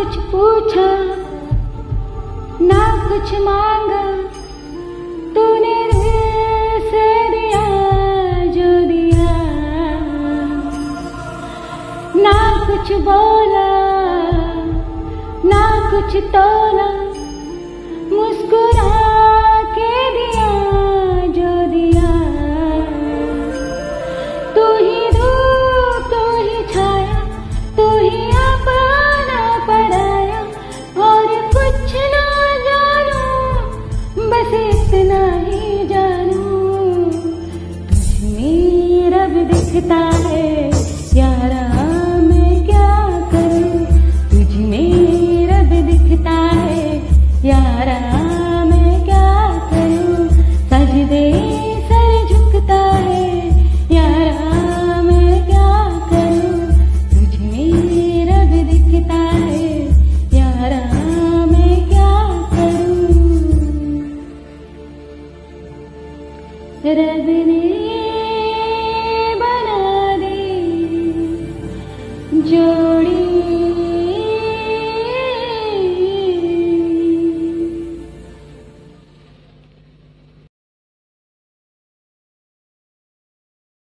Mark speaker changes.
Speaker 1: कुछ पूछा ना कुछ मांगा, तूने दिल से दिया जो दिया। ना कुछ बोला ना कुछ तोला, मुस्कुरा के दिया जो दिया। तू ही धूप तू ही छाया, तू ही अपना पराया, और कुछ ना जानू बस इतना ही जानू। तुझमें रब दिखता है यारा, मैं क्या करूं। तुझमें रब दिखता है यारा, मैं क्या करूं। सजदे सर झुकता है यारा, मैं क्या करूं। तुझमें रब दिखता है यारा, मैं क्या करूं। रब ने बना दी जोड़ी